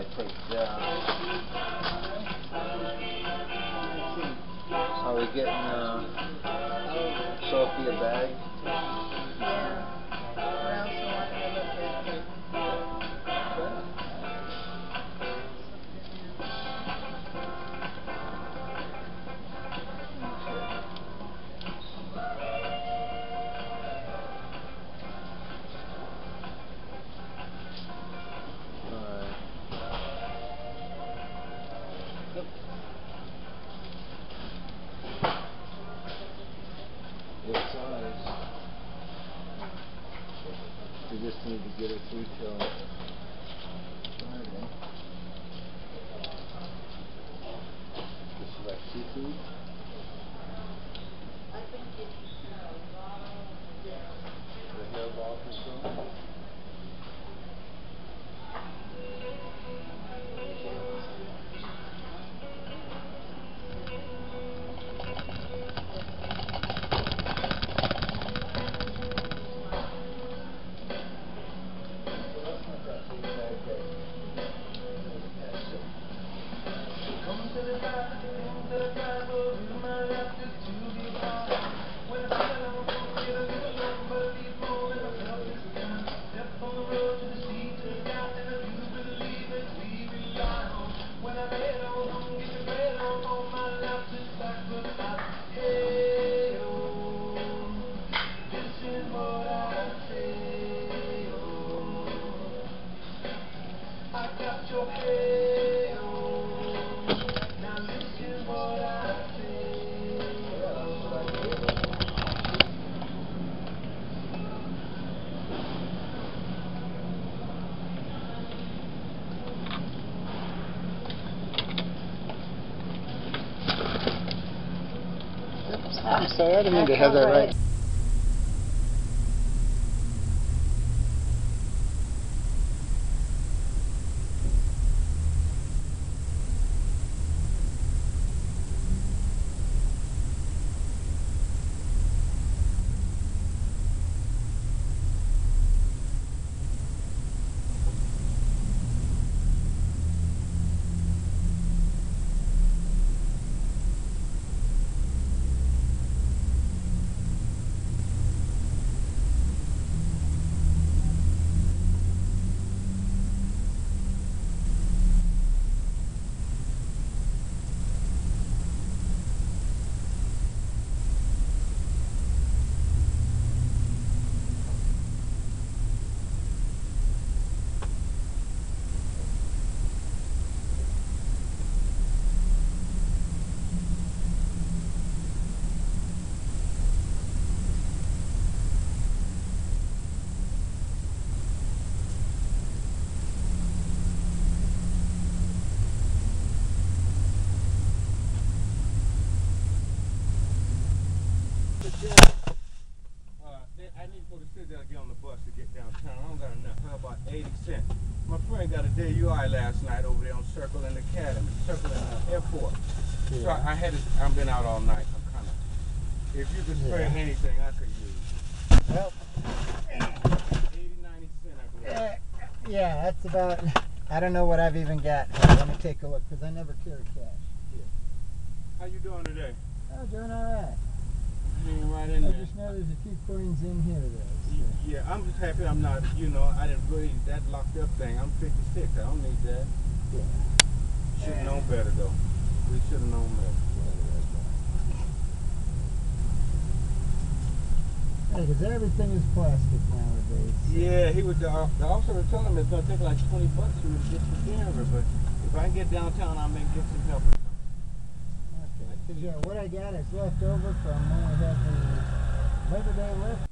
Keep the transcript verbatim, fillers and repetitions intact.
I take down. Are we getting uh, Sophie a bag? Yeah. I also wanted to look at it. What size? We just need to get it through till Friday. Is she like seafood? I think it's The hairball for sure? I'm sorry, I didn't mean to have that right. Uh, I need to go to Citadel to get on the bus to get downtown. I don't got enough. How about eighty cents? My friend got a D U I last night over there on Circle and Academy, Circle and uh, Airport. Yeah. So I, I had to, I've been out all night. I'm kind of, if you could spare yeah. anything, I could use. Well, eighty, ninety cents, I believe. Uh, yeah, that's about, I don't know what I've even got. Let me take a look, because I never carry cash. Yeah. How you doing today? Oh, doing all right. Hanging right in I there. just know there's a few coins in here, though. So. Yeah, I'm just happy I'm not, you know, I didn't really, that locked up thing. I'm fifty-six, I don't need that. Yeah. Should have known better, though. We should have known better. Hey, because everything is plastic nowadays. So. Yeah, he would, uh, the officer was telling me it's going to take like twenty bucks for me to get to Denver, but if I can get downtown, I may get some help. Okay, because yeah, what I got is left over from when we had the Labor Day lift.